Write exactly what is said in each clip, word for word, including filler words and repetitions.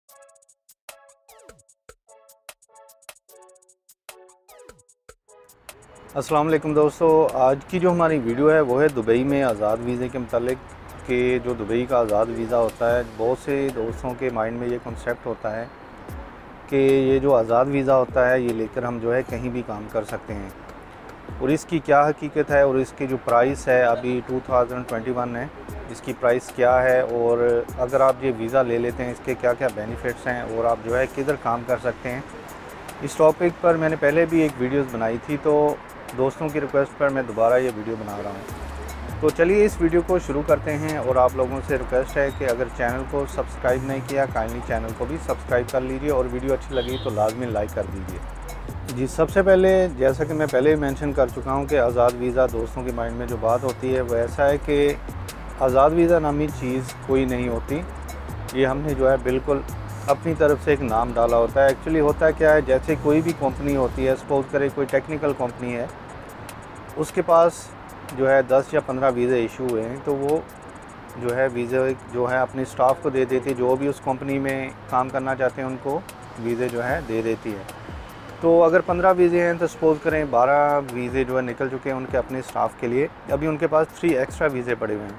अस्सलाम वालेकुम दोस्तों, आज की जो हमारी वीडियो है वो है दुबई में आज़ाद वीज़े के मतलब कि जो दुबई का आज़ाद वीज़ा होता है। बहुत से दोस्तों के माइंड में ये कॉन्सेप्ट होता है कि ये जो आज़ाद वीज़ा होता है ये लेकर हम जो है कहीं भी काम कर सकते हैं, और इसकी क्या हकीकत है और इसकी जो प्राइस है अभी दो हज़ार इक्कीस है, इसकी प्राइस क्या है, और अगर आप ये वीज़ा ले लेते हैं इसके क्या क्या बेनिफिट्स हैं और आप जो है किधर काम कर सकते हैं। इस टॉपिक पर मैंने पहले भी एक वीडियोस बनाई थी, तो दोस्तों की रिक्वेस्ट पर मैं दोबारा ये वीडियो बना रहा हूँ। तो चलिए इस वीडियो को शुरू करते हैं, और आप लोगों से रिक्वेस्ट है कि अगर चैनल को सब्सक्राइब नहीं किया काइंडली चैनल को भी सब्सक्राइब कर लीजिए, और वीडियो अच्छी लगी तो लाजमी लाइक कर दीजिए। जी, सबसे पहले जैसा कि मैं पहले ही मेंशन कर चुका हूँ कि आज़ाद वीज़ा दोस्तों के माइंड में जो बात होती है वो ऐसा है कि आज़ाद वीज़ा नामी चीज़ कोई नहीं होती। ये हमने जो है बिल्कुल अपनी तरफ से एक नाम डाला होता है। एक्चुअली होता क्या है, जैसे कोई भी कंपनी होती है, सपोज करें कोई टेक्निकल कंपनी है, उसके पास जो है दस या पंद्रह वीज़े इशू हुए हैं, तो वो जो है वीज़े जो है अपनी स्टाफ को दे देती है, जो भी उस कंपनी में काम करना चाहते हैं उनको वीज़े जो है दे देती है। तो अगर पंद्रह वीज़े हैं तो सपोज़ करें बारह वीज़े जो है निकल चुके हैं उनके अपने स्टाफ के लिए, अभी उनके पास थ्री एक्स्ट्रा वीज़े पड़े हुए हैं।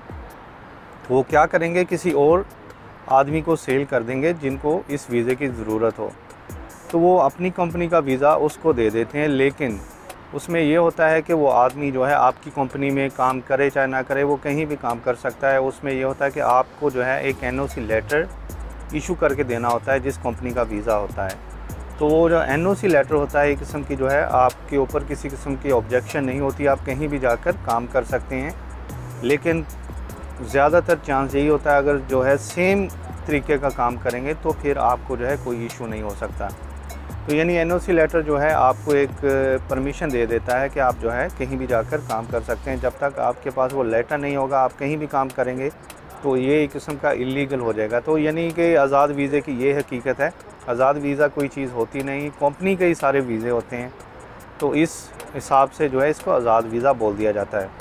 तो वो क्या करेंगे, किसी और आदमी को सेल कर देंगे जिनको इस वीज़े की ज़रूरत हो, तो वो अपनी कंपनी का वीज़ा उसको दे देते हैं। लेकिन उसमें ये होता है कि वो आदमी जो है आपकी कंपनी में काम करे चाहे ना करे, वो कहीं भी काम कर सकता है। उसमें ये होता है कि आपको जो है एक N O C letter issue करके देना होता है जिस कंपनी का वीज़ा होता है। तो वो जो एन ओ सी लेटर होता है एक किस्म की जो है आपके ऊपर किसी किस्म की ऑब्जेक्शन नहीं होती, आप कहीं भी जाकर काम कर सकते हैं। लेकिन ज़्यादातर चांस यही होता है अगर जो है सेम तरीके का काम करेंगे तो फिर आपको जो है कोई इशू नहीं हो सकता। तो यानी एन ओ सी लेटर जो है आपको एक परमिशन दे देता है कि आप जो है कहीं भी जाकर काम कर सकते हैं। जब तक आपके पास वो लेटर नहीं होगा आप कहीं भी काम करेंगे तो ये एक किस्म का इलीगल हो जाएगा। तो यानी कि आज़ाद वीज़े की ये हकीकत है, आज़ाद वीज़ा कोई चीज़ होती नहीं, कंपनी के ही सारे वीज़े होते हैं। तो इस हिसाब से जो है इसको आज़ाद वीज़ा बोल दिया जाता है।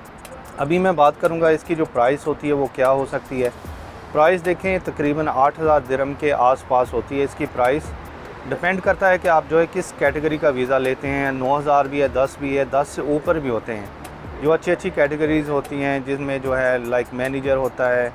अभी मैं बात करूंगा इसकी जो प्राइस होती है वो क्या हो सकती है। प्राइस देखें तकरीबन आठ हज़ार दिरहम के आसपास होती है इसकी प्राइस। डिपेंड करता है कि आप जो है किस कैटेगरी का वीज़ा लेते हैं। नौ हज़ार भी है, दस भी है, दस से ऊपर भी होते हैं। जो अच्छी अच्छी कैटेगरीज़ होती हैं जिसमें जो है लाइक मैनेजर होता है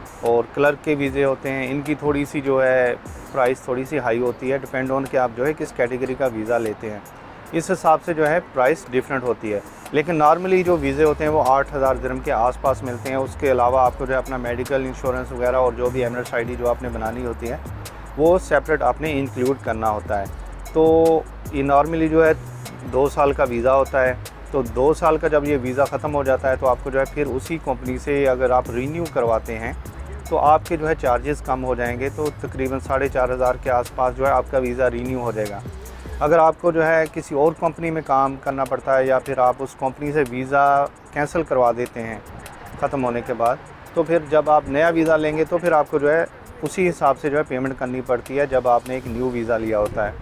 और क्लर्क के वीज़े होते हैं, इनकी थोड़ी सी जो है प्राइस थोड़ी सी हाई होती है। डिपेंड ऑन कि आप जो है किस कैटेगरी का वीज़ा लेते हैं, इस हिसाब से जो है प्राइस डिफरेंट होती है। लेकिन नॉर्मली जो वीज़े होते हैं वो आठ हज़ार दिरहम के आसपास मिलते हैं। उसके अलावा आपको जो है अपना मेडिकल इंश्योरेंस वगैरह और जो भी एमरेट्स आईडी जो आपने बनानी होती है वो सेपरेट आपने इंक्लूड करना होता है। तो ये नॉर्मली जो है दो साल का वीज़ा होता है। तो दो साल का जब ये वीज़ा ख़त्म हो जाता है तो आपको जो है फिर उसी कंपनी से अगर आप रीन्यू करवाते हैं तो आपके जो है चार्जेस कम हो जाएंगे। तो तकरीबन साढ़े चार हज़ार के आसपास जो है आपका वीज़ा रीन्यू हो जाएगा। अगर आपको जो है किसी और कंपनी में काम करना पड़ता है या फिर आप उस कंपनी से वीज़ा कैंसिल करवा देते हैं ख़त्म होने के बाद, तो फिर जब आप नया वीज़ा लेंगे तो फिर आपको जो है उसी हिसाब से जो है पेमेंट करनी पड़ती है जब आपने एक न्यू वीज़ा लिया होता है।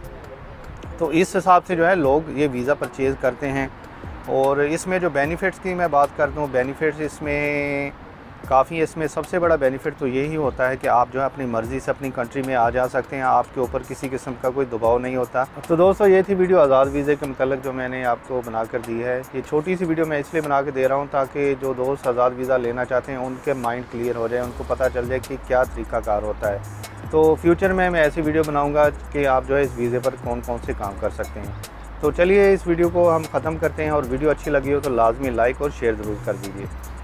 तो इस हिसाब से जो है लोग ये वीज़ा परचेज़ करते हैं। और इसमें जो बेनिफिट्स की मैं बात करता हूँ, बेनिफिट्स इसमें काफ़ी, इसमें सबसे बड़ा बेनिफिट तो यही होता है कि आप जो है अपनी मर्ज़ी से अपनी कंट्री में आ जा सकते हैं, आपके ऊपर किसी किस्म का कोई दबाव नहीं होता। तो दोस्तों ये थी वीडियो आज़ाद वीज़े के मतलब जो मैंने आपको बना कर दी है। ये छोटी सी वीडियो मैं इसलिए बना के दे रहा हूँ ताकि जो दोस्त आज़ाद वीज़ा लेना चाहते हैं उनके माइंड क्लियर हो जाए, उनको पता चल जाए कि क्या तरीक़ाकार होता है। तो फ्यूचर में मैं ऐसी वीडियो बनाऊँगा कि आप जो है इस वीज़े पर कौन कौन से काम कर सकते हैं। तो चलिए इस वीडियो को हम ख़त्म करते हैं, और वीडियो अच्छी लगी हो तो लाजमी लाइक और शेयर ज़रूर कर दीजिए।